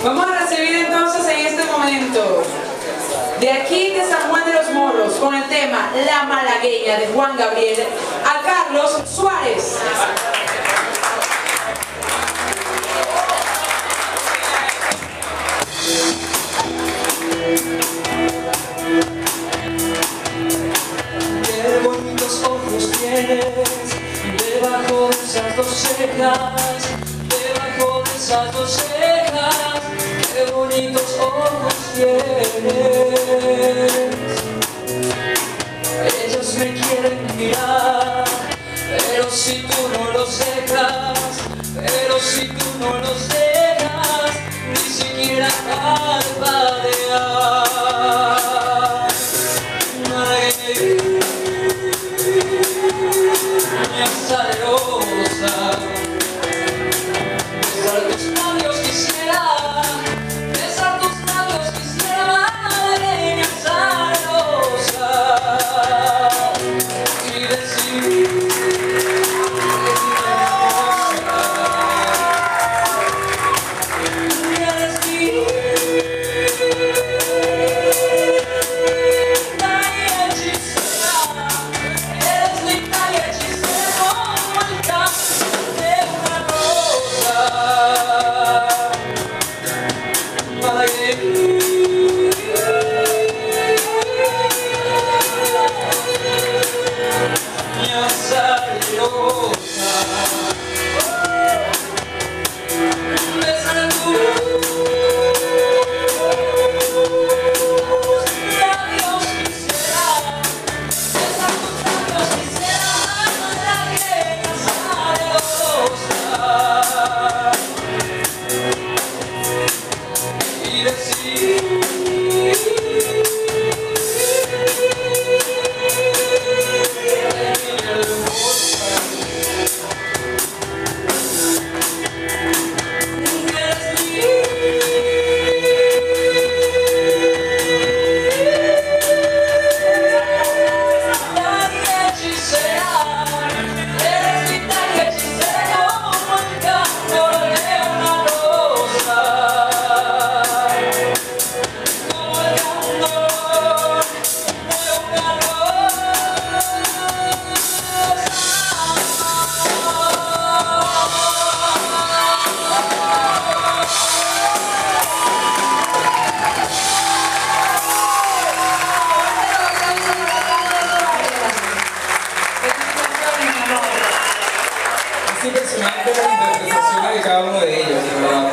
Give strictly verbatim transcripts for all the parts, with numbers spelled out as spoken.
Vamos a recibir entonces en este momento, de aquí de San Juan de los Morros, con el tema La Malagueña de Juan Gabriel, a Carlos Suárez. Qué bonitos ojos tienes debajo de esas dos cejas, debajo de esas dos cejas. Qué bonitos ojos tienes. Ellos me quieren mirar, pero si tú no los dejas, pero si tú no los dejas, ni siquiera parpadear. Malagueña salerosa, besar tus labios quisiera, besar tus labios quisiera, malagueña salerosa, y decir que eres impresionante las interpretaciones de cada uno de ellos, ¿verdad?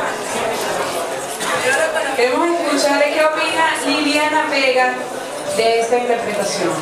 Queremos escuchar qué opina Liliana Vega de esta interpretación.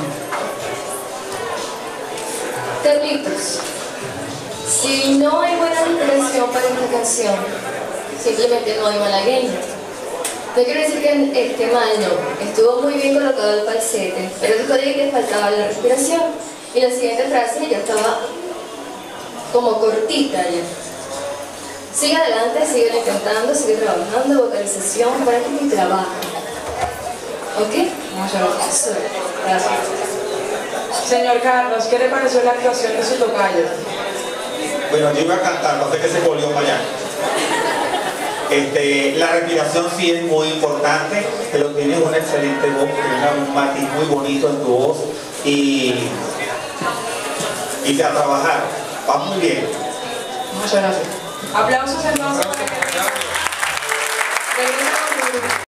Carlitos, si no hay buena inspiración para esta canción, simplemente no hay malagueña. No quiero decir que esté mal, no. Estuvo muy bien colocado el falsete, pero dijo de que faltaba la respiración. Y la siguiente frase ya estaba como cortita ya. Sigue adelante, sigue intentando, sigue trabajando, vocalización, práctica y trabajo. ¿Ok? Muchas gracias. Gracias. Señor Carlos, ¿qué le pareció la actuación de su tocayo? Bueno, yo iba a cantar, no sé qué se volvió para allá. Este, la respiración sí es muy importante, pero tienes una excelente voz, tienes un matiz muy bonito en tu voz y, y a trabajar. Va muy bien. Muchas gracias. Aplausos entonces.